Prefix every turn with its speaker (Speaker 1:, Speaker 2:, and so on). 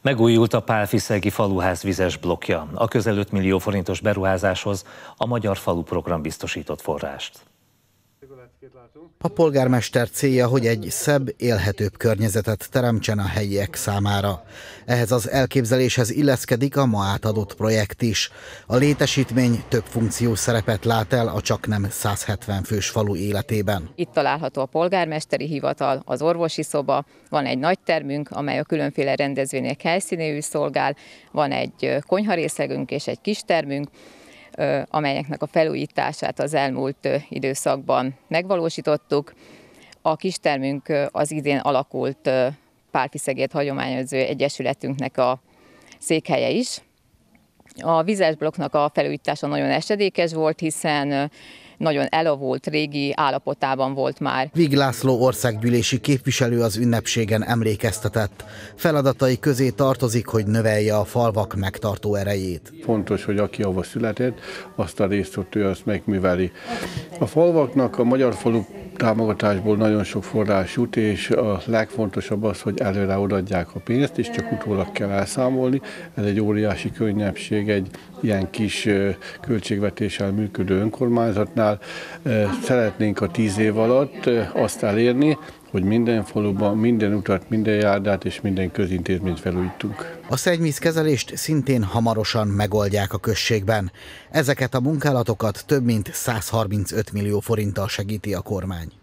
Speaker 1: Megújult a Pálffyszegi faluház vizes blokkja. A közel 5 millió forintos beruházáshoz a Magyar Falu Program biztosított forrást.
Speaker 2: A polgármester célja, hogy egy szebb, élhetőbb környezetet teremtsen a helyiek számára. Ehhez az elképzeléshez illeszkedik a ma átadott projekt is. A létesítmény több funkciós szerepet lát el a csaknem 170 fős falu életében.
Speaker 3: Itt található a polgármesteri hivatal, az orvosi szoba, van egy nagy termünk, amely a különféle rendezvények helyszínéül szolgál, van egy konyharészlegünk és egy kis termünk, amelyeknek a felújítását az elmúlt időszakban megvalósítottuk. A kistermünk az idén alakult Pálffyszegét hagyományozó egyesületünknek a székhelye is. A vizes blokknak a felújítása nagyon esedékes volt, hiszen nagyon elavult, régi állapotában volt már.
Speaker 2: Vig László országgyűlési képviselő az ünnepségen emlékeztetett. Feladatai közé tartozik, hogy növelje a falvak megtartó erejét.
Speaker 4: Fontos, hogy aki ahova született, azt a részt ott ő azt megműveli. A falvaknak a Magyar Falu támogatásból nagyon sok forrás jut, és a legfontosabb az, hogy előre odaadják a pénzt, és csak utólag kell elszámolni. Ez egy óriási könnyebbség egy ilyen kis költségvetéssel működő önkormányzatnál. Szeretnénk a 10 év alatt azt elérni, hogy minden faluban, minden utat, minden járdát és minden közintézményt felújítunk.
Speaker 2: A szennyvízkezelést szintén hamarosan megoldják a községben. Ezeket a munkálatokat több mint 135 millió forinttal segíti a kormány.